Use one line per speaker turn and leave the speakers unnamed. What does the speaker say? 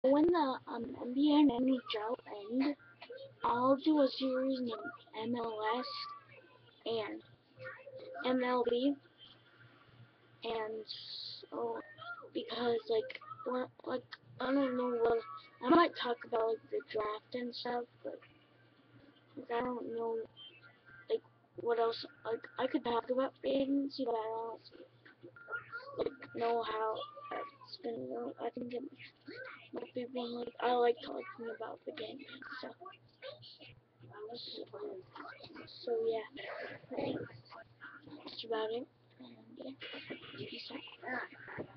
when the NBA and NHL end, I'll do a series named MLS and MLB, and so because like I don't know what I might talk about like the draft and stuff, but like, I don't know like what else. Like I could talk about free agency, but I don't like know how it's gonna go. I think it might be one like I like talking about the game and stuff. So yeah, that's about it. And yeah, peace out.